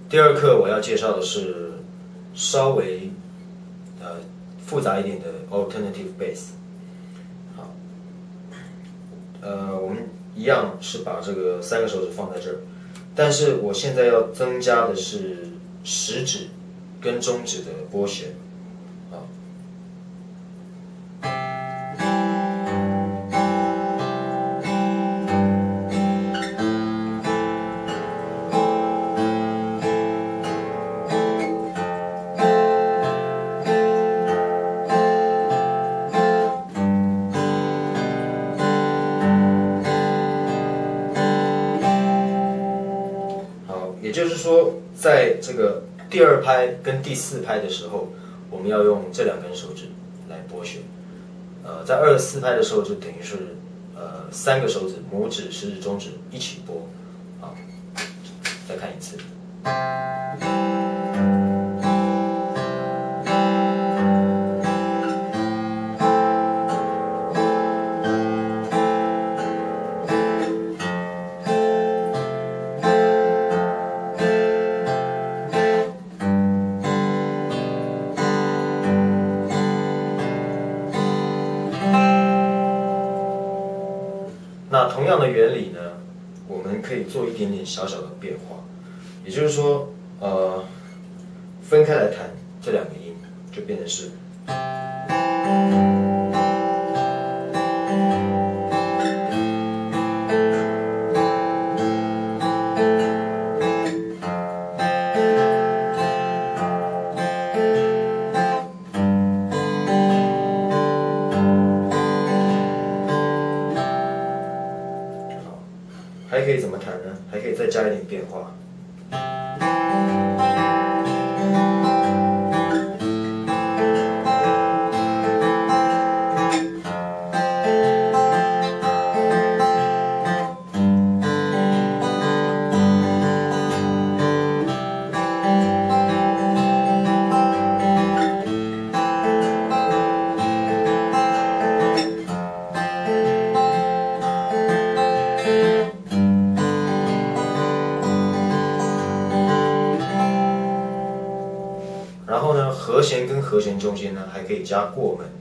第二课我要介绍的是稍微复杂一点的 alternative bass。好，我们一样是把这个3个手指放在这儿，但是我现在要增加的是食指跟中指的拨弦。也就是说，在这个第2拍跟第4拍的时候，我们要用这2根手指来拨弦。在2、4拍的时候，就等于是3个手指，拇指、食指、中指一起拨。好，再看一次。那同样的原理呢，我们可以做一点点小小的变化，也就是说，分开来弹这2个音，就变成是。还可以怎么弹呢？还可以再加一点变化。然后呢，和弦跟和弦中间呢，还可以加过门。